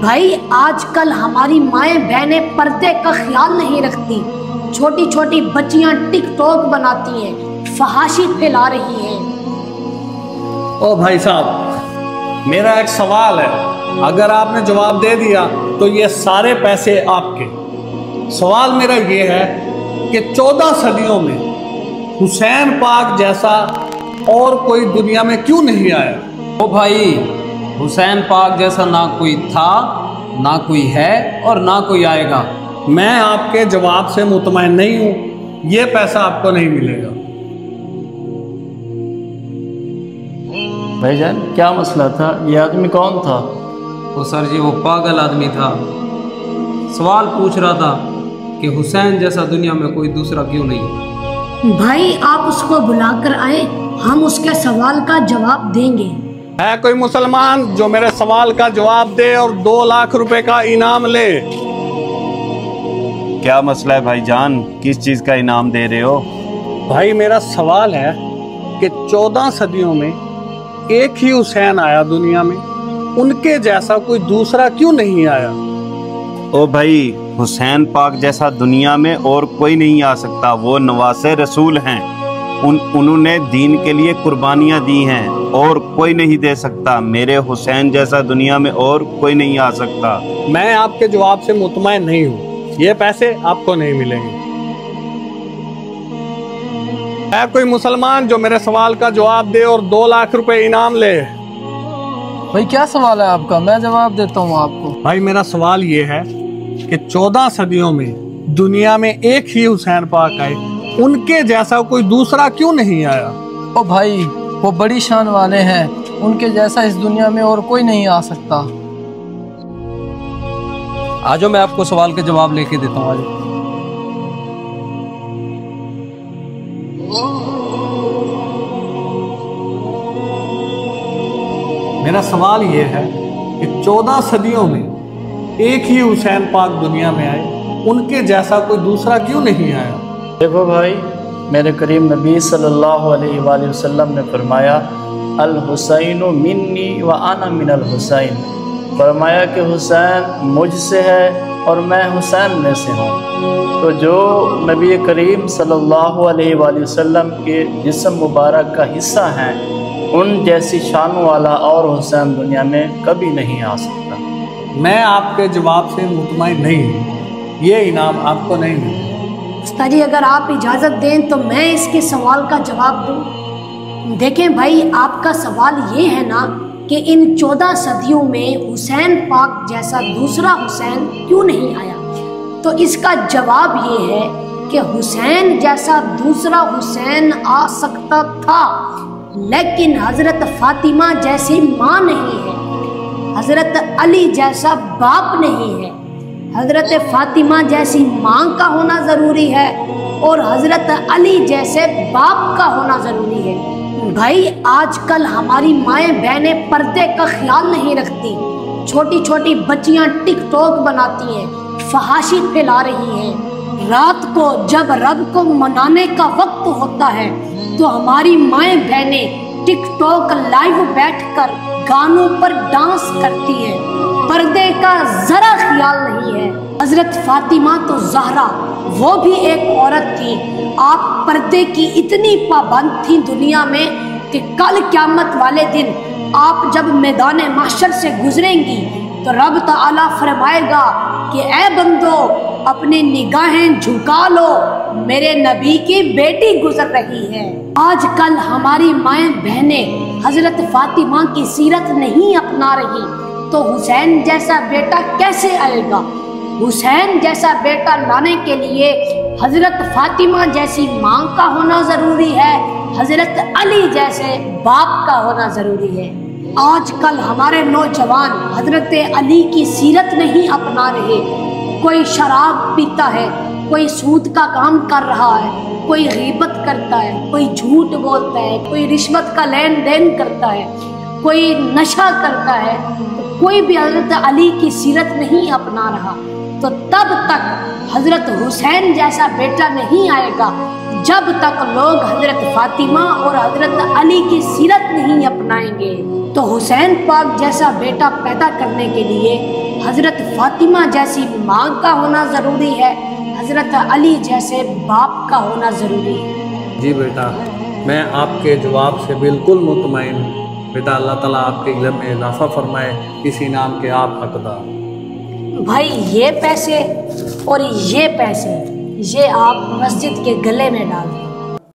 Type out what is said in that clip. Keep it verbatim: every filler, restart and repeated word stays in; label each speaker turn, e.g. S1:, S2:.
S1: भाई आजकल हमारी माएँ बहनें पर्दे का ख्याल नहीं रखती। छोटी छोटी बच्चियां टिकटॉक बनाती हैं, फहाशी फैला रही हैं।
S2: ओ भाई साहब, मेरा एक सवाल है, अगर आपने जवाब दे दिया तो ये सारे पैसे आपके। सवाल मेरा ये है कि चौदह सदियों में हुसैन पाक जैसा और कोई दुनिया में क्यों नहीं आया?
S3: ओ भाई, हुसैन पाक जैसा ना कोई था, ना कोई है और ना कोई आएगा।
S2: मैं आपके जवाब से मुतमईन नहीं हूं, ये पैसा आपको नहीं मिलेगा।
S4: भाईजान, क्या मसला था? ये आदमी कौन था?
S3: ओ सर जी, वो पागल आदमी था। सवाल पूछ रहा था कि हुसैन जैसा दुनिया में कोई दूसरा क्यों नहीं।
S1: भाई आप उसको बुलाकर आए, हम उसके सवाल का जवाब देंगे।
S2: है कोई मुसलमान जो मेरे सवाल का जवाब दे और दो लाख रुपए का इनाम ले?
S5: क्या मसला है भाईजान, किस चीज का इनाम दे रहे हो?
S2: भाई मेरा सवाल है कि चौदह सदियों में एक ही हुसैन आया दुनिया में, उनके जैसा कोई दूसरा क्यों नहीं आया?
S5: ओ भाई, हुसैन पाक जैसा दुनिया में और कोई नहीं आ सकता। वो नवासे रसूल हैं, उन उन्होंने दीन के लिए कुर्बानियां दी हैं और कोई नहीं दे सकता। मेरे हुसैन जैसा दुनिया में और कोई नहीं आ सकता।
S2: मैं आपके जवाब से मुतमईन नहीं हूँ, ये पैसे आपको नहीं मिलेंगे। है कोई मुसलमान जो मेरे सवाल का जवाब दे और दो लाख रुपए इनाम ले?
S4: भाई क्या सवाल है आपका? मैं जवाब देता हूँ आपको।
S2: भाई मेरा सवाल ये है कि चौदह सदियों में दुनिया में एक ही हुसैन पाक आए, उनके जैसा कोई दूसरा क्यों नहीं आया?
S4: ओ भाई, वो बड़ी शान वाले हैं, उनके जैसा इस दुनिया में और कोई नहीं आ सकता।
S3: आजो, मैं आपको सवाल के जवाब लेके देता हूँ। आजो।
S2: मेरा सवाल ये है कि चौदह सदियों में एक ही हुसैन पाक दुनिया में आए, उनके जैसा कोई दूसरा क्यों नहीं आया?
S4: देखो भाई, मेरे करीम नबी सल्लल्लाहु अलैहि वसल्लम ने फरमाया, अल हुसैन मिन्नी व आना मिनल हुसैन। फरमाया कि हुसैन मुझसे है और मैं हुसैन में से हूँ। तो जो नबी करीम सल्लल्लाहु अलैहि वसल्लम के जिस्म मुबारक का हिस्सा हैं, उन जैसी शान वाला और हुसैन दुनिया में कभी नहीं आ सकता।
S2: मैं आपके जवाब से मुतमईन नहीं हूँ, ये इनाम आपको नहीं मिलेगा।
S1: उस्ताद जी, अगर आप इजाज़त दें तो मैं इसके सवाल का जवाब दूं। देखें भाई, आपका सवाल ये है ना कि इन चौदह सदियों में हुसैन पाक जैसा दूसरा हुसैन क्यों नहीं आया? तो इसका जवाब ये है कि हुसैन जैसा दूसरा हुसैन आ सकता था, लेकिन हज़रत फ़ातिमा जैसी माँ नहीं है, हज़रत अली जैसा बाप नहीं है। हज़रत फ़ातिमा जैसी माँ का होना ज़रूरी है और हज़रत अली जैसे बाप का होना ज़रूरी है। भाई आजकल हमारी माएँ बहनें पर्दे का ख्याल नहीं रखती। छोटी छोटी बच्चियाँ टिकटॉक बनाती हैं, फहाशी फैला रही हैं। रात को जब रब को मनाने का वक्त होता है तो हमारी माएँ बहनें टिकटॉक लाइव बैठकर गानों पर डांस करती है। पर्दे का जरा ख्याल नहीं है। हजरत फातिमा तो ज़हरा, वो भी एक औरत थी। आप पर्दे की इतनी पाबंद थी दुनिया में कि कल क़यामत वाले दिन आप जब मैदान महशर से गुजरेंगी तो रब ताला फरमाएगा कि ए बंदो, अपनी निगाहें झुका लो, मेरे नबी की बेटी गुजर रही है। आजकल हमारी माएँ बहनें हजरत फातिमा की सीरत नहीं अपना रही, तो हुसैन जैसा बेटा कैसे आएगा? हुसैन जैसा बेटा लाने के लिए हजरत फातिमा जैसी माँ का होना जरूरी है, हजरत अली जैसे बाप का होना जरूरी है। आजकल हमारे नौजवान हजरत अली की सीरत नहीं अपना रहे। कोई शराब पीता है, कोई सूद का काम कर रहा है, कोई गीबत करता है, कोई झूठ बोलता है, कोई रिश्वत का लेन देन करता है, कोई नशा करता है, तो कोई भी हजरत अली की सीरत नहीं अपना रहा। तो तब तक हजरत हुसैन जैसा बेटा नहीं आएगा जब तक लोग हजरत फातिमा और हजरत अली की सीरत नहीं अपनाएंगे। तो हुसैन पाक जैसा बेटा पैदा करने के लिए हज़रत फातिमा जैसी माँ का होना ज़रूरी है, हज़रत अली जैसे बाप का होना ज़रूरी है?
S2: जी बेटा, मैं आपके जवाब से बिल्कुल मुतमईन हूँ। बेटा, अल्लाह ताला आपके इल्म में इजाफा फरमाए, इस इनाम के आप हकदार।
S1: भाई ये पैसे और ये पैसे ये आप मस्जिद के गले में डाल दें।